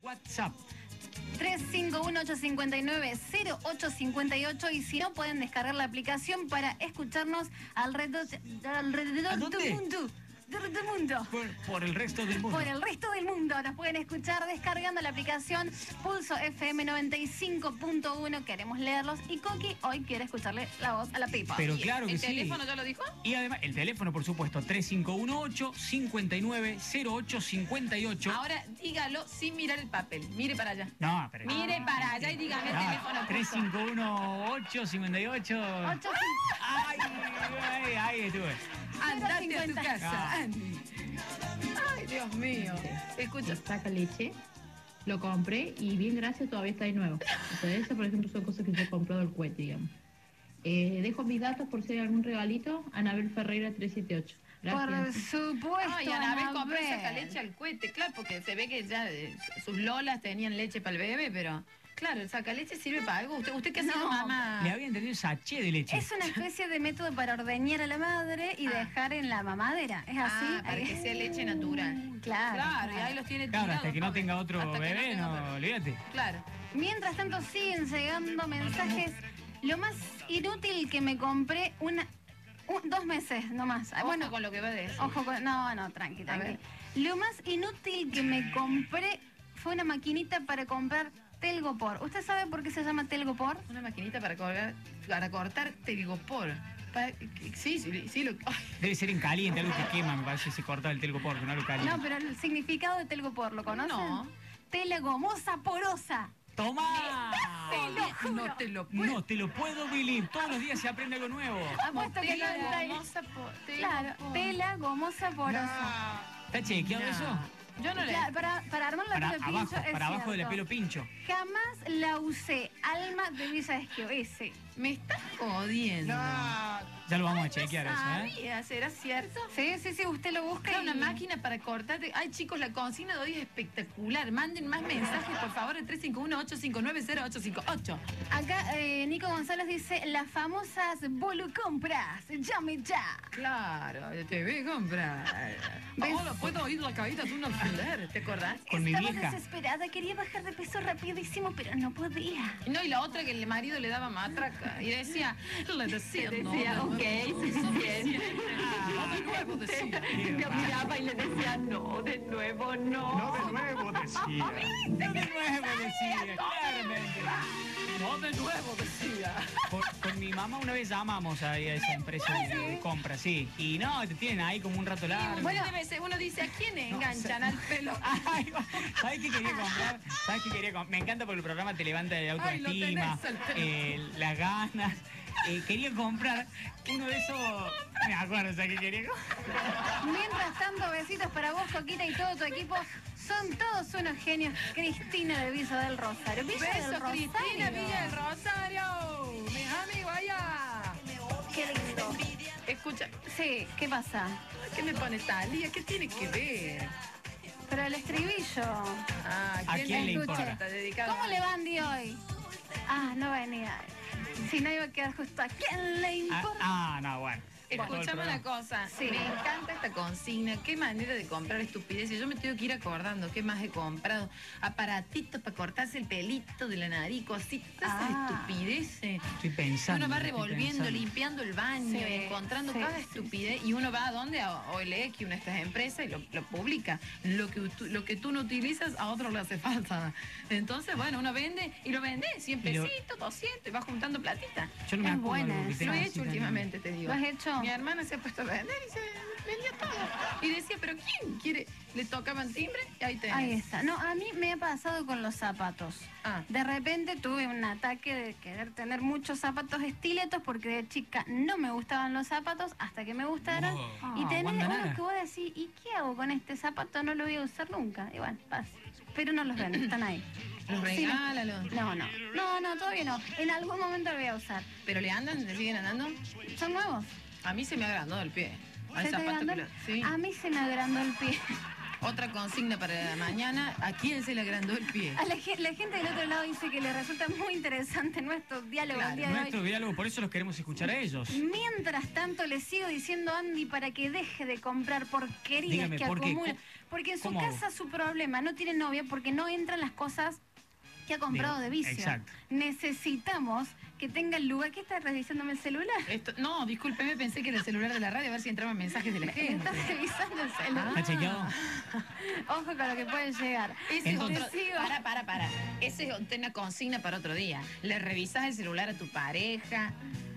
WhatsApp. 351-859-0858 y si no pueden descargar la aplicación para escucharnos alrededor del mundo. Del mundo. Por el resto del mundo. Por el resto del mundo. Nos pueden escuchar descargando la aplicación Pulso FM 95.1. Queremos leerlos. Y Coqui hoy quiere escucharle la voz a la Pipa. Pero claro que sí. ¿El teléfono ya lo dijo? Y además, el teléfono, por supuesto, 3518-590858. Ahora dígalo sin mirar el papel. Mire para allá. No, pero... Mire para allá y dígame el teléfono. 3518-52. Ahí estuve. Andate a tu casa. Ah. Andy. Ay, Dios mío. Escucha. Saca leche, lo compré y bien gracias todavía está de nuevo. O sea, esas por ejemplo son cosas que yo he comprado el cohete, digamos. Dejo mis datos por si hay algún regalito. Anabel Ferreira 378. Por Gracias. supuesto. Ay, Anabel compró y Anabel. saca leche al cohete, claro, porque se ve que ya sus lolas tenían leche para el bebé, pero claro, el sacaleche sirve para algo. ¿Usted qué ha sido No, mamá? Le había entendido sachet de leche. Es una especie de método para ordeñar a la madre y dejar en la mamadera. ¿Es así? Para que sea leche natural. Claro. Claro, y ahí los tiene Claro, tirados. hasta que no tenga otro Hasta que bebé, tenga no, otro. olvídate. Claro. Mientras tanto siguen llegando mensajes. Lo más inútil que me compré 2 meses nomás. Ojo con lo que va a decir. Ojo con... No, tranqui. ver. Lo más inútil que me compré fue una maquinita para comprar telgopor. ¿Usted sabe por qué se llama telgopor? Una maquinita para cortar telgopor. Sí, ay. Debe ser en caliente, algo que quema, me parece, se corta el telgopor, que no lo calienta. No, pero el significado de telgopor, ¿lo conocen? No. Tela gomosa porosa. ¡Toma! No te lo puedo. No te lo puedo, Billy. Todos los días se aprende algo nuevo. Apuesto que Tela no está ahí. gomosa Claro, tela gomosa porosa. ¿Está chequeado eso? Yo no le... Claro, para armar la Para pelo abajo, pincho es para abajo de la cierto. pelo pincho. Jamás la usé. Alma de Villa Esquio, ese. Me estás jodiendo. Ya lo vamos a chequear eso, ¿eh? Sabía, ¿será cierto? Sí, usted lo busca. Claro, y- una máquina para cortarte. Ay, chicos, la consigna de hoy es espectacular. Manden más mensajes, por favor, al 351-859-0858. Acá Nico González dice, las famosas volucompras. Llame ya. Claro, te voy a comprar. ¿Ves? Ahora puedo oír la caída de un alfiler, ¿te acordás? Con mi Estaba vieja. desesperada, quería bajar de peso rapidísimo, pero no podía. No, y la otra que el marido le daba matraca. Y decía, le decía, no, ok, suficiente. no, de nuevo decía. Me miraba y le decía, no, de nuevo no. de nuevo decía. No de nuevo decía, claramente. No, de nuevo decía. Con mi mamá una vez llamamos a esa empresa de compra, sí. Y no, te tienen ahí como un rato largo. Bueno, uno dice, ¿a quién enganchan al pelo? Ay, ¿sabes qué quería comprar? ¿Sabes qué quería comprar? Me encanta porque el programa te levanta de Ay, lo autoestima, tenés al pelo. las ganas. Quería comprar uno de esos... Me acuerdo, ¿sabes qué quería comprar? Mientras tanto, besitos para vos, Coquita, y todo tu equipo. Son todos unos genios. Cristina de Villa del Rosario. Villa del Beso, Rosario. Cristina Villa del Rosario. Mis amigos allá. Qué lindo. Escucha, Sí, ¿qué pasa? ¿qué me pone Talía? ¿Qué tiene que ver? Pero el estribillo. Ah, ¿A quién le Escuche. importa? Está dedicado ¿Cómo le va Andy hoy? Ah, no venía. Si no iba a quedar justo. ¿A quién le importa? No, bueno. Escuchame una cosa, Sí. me encanta esta consigna, qué manera de comprar estupideces. Yo me tengo que ir acordando qué más he comprado. Aparatitos para cortarse el pelito de la nariz, cositas, esas estupideces. Estoy pensando. Uno va estoy revolviendo, pensando. limpiando el baño, Sí, encontrando sí, cada sí, estupidez. Y uno va a dónde? A OLX, una de estas empresas, y lo publica. Lo que tú no utilizas, a otro le hace falta. Entonces, bueno, uno vende y lo vende 100 Y lo- pesitos, 200, y va juntando platita. Yo no me Es acuerdo buena algo que esa. tenga Lo he así hecho tan- últimamente, te digo. ¿Lo has hecho? Mi hermana se ha puesto a vender y se vendía todo. Y decía, ¿pero quién quiere? Le tocaban timbre y ahí tenés. Ahí está. No, a mí me ha pasado con los zapatos. Ah. De repente tuve un ataque de querer tener muchos zapatos estiletos porque de chica no me gustaban los zapatos hasta que me gustaron. Y tenés Wanda unos Nara. que vos decís, ¿y qué hago con este zapato? No lo voy a usar nunca. Igual, pasa. Pero no los venden, están ahí. Los Sí, regálalos. No, todavía no. En algún momento lo voy a usar. ¿Pero le andan? ¿Le siguen andando? ¿Son nuevos? A mí se me agrandó el pie. Al ¿Se te zapato agrandó? que sí. A mí se me agrandó el pie. Otra consigna para mañana. ¿A quién se le agrandó el pie? A la gente del otro lado dice que le resulta muy interesante nuestro diálogo Claro, el día de hoy. Nuestro diálogo, por eso los queremos escuchar a ellos. Mientras tanto, le sigo diciendo a Andy para que deje de comprar porquerías Dígame, que ¿por qué? acumula. Porque en su ¿Cómo? casa su problema, no tiene novia porque no entran las cosas que ha comprado de vicio. Exacto. Necesitamos que tenga el lugar. ¿Qué está revisándome el celular? No, discúlpeme, pensé que era el celular de la radio, a ver si entraban mensajes de la gente. Está revisando el celular. ¿Está chequeado? Ojo con lo que puede llegar. Ese es Entonces- otro. Para. Ese es una consigna para otro día. Le revisas el celular a tu pareja.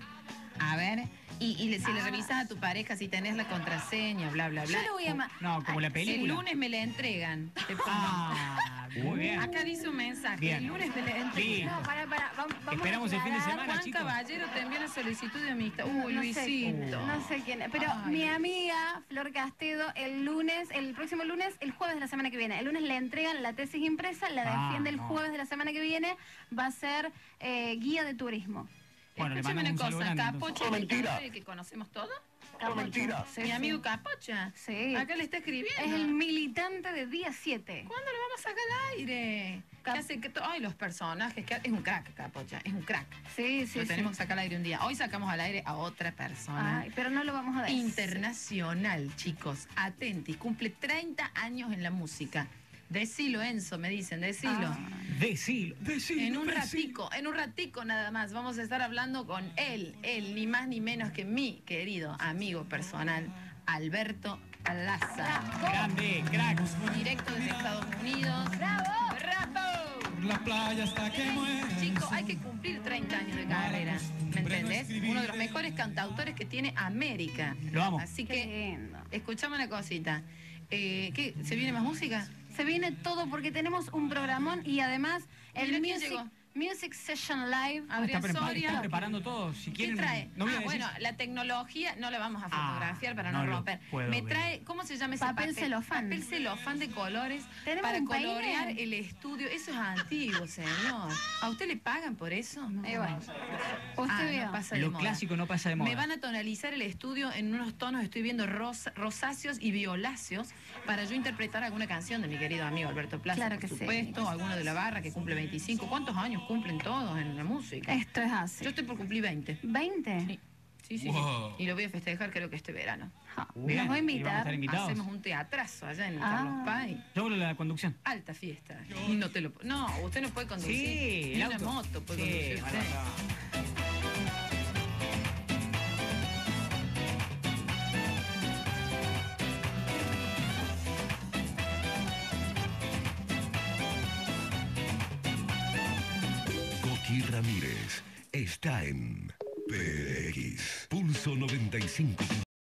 A ver. Si le revisas a tu pareja, si tenés la contraseña, bla, bla, bla. Yo le voy a... No, como la El película. lunes me la entregan. Te pongo. Ah, muy bien. Acá dice un mensaje. Bien. El lunes me la Sí. entregan. No, para. Vamos Esperamos a el fin de aclarar. semana, Juan chicos. Caballero te envió una solicitud de amistad. No Uy, Luisito. No sé quién es. Pero Ay, mi Luis. amiga Flor Castedo, el próximo lunes, el jueves de la semana que viene. El lunes le entregan la tesis impresa, la defiende el no. jueves de la semana que viene. Va a ser guía de turismo. Bueno, le Escúchame una mandamos un cosa, saludo grande, entonces. Capocha es el cantante que conocemos todos. Capocha. Sí, Mi sí. amigo Capocha. Sí. Acá le está escribiendo. Es el militante de día 7. ¿Cuándo lo vamos a sacar al aire? Cap- ¿Qué hace que ay, los personajes, es un crack, Capocha, es un crack. Sí, sí, Lo sí. tenemos que sacar al aire un día. Hoy sacamos al aire a otra persona. Ay, pero no lo vamos a decir. Internacional, chicos. Atentis, cumple 30 años en la música. Decilo, Enzo, me dicen, decilo. Ah. Decilo. En un ratico nada más, vamos a estar hablando con él, ni más ni menos que mi querido amigo personal, Alberto Plaza. Grande, crack. Directo desde Estados Unidos. ¡Bravo! ¡Bravo! La playa hasta que muera. Chicos, hay que cumplir 30 años de carrera, ¿me entendés? Uno de los mejores cantautores que tiene América. Lo amo. Así Qué que, lindo. escuchame una cosita. ¿Qué? ¿Se viene más música? Se viene todo porque tenemos un programón y además el Mira quién llegó. Music Session Live. Adrián Soria. Están preparando todo. Si ¿Qué quieren, trae? no voy a decir- Bueno, la tecnología no la vamos a fotografiar para no no lo romper. puedo Me ver. trae, ¿cómo se llama ese Papel celofán. Papel celofán de colores ¿Tenemos para un peine? colorear el estudio. Eso es antiguo, señor. ¿A usted le pagan por eso? Bueno, usted vio. No pasa de Lo moda. clásico no pasa de moda. Me van a tonalizar el estudio en unos tonos, estoy viendo rosáceos y violáceos, para yo interpretar alguna canción de mi querido amigo Alberto Plaza, Claro por que sí. supuesto, alguno de la barra que cumple 25. ¿Cuántos años cumplen todos en la música? Esto es así. Yo estoy por cumplir 20. ¿20? Sí. Wow. Y lo voy a festejar creo que este verano. Ja, Bien, Nos va a y vamos a invitar. estar invitados. Hacemos un teatrazo allá en Ah. Carlos Paz. Yo hablo de la conducción. Alta fiesta. Y no te lo... No, usted no puede conducir. Sí, Ni el una auto. moto puede Sí, conducir usted. bueno, Coqui Ramírez está en PDX Pulso 95.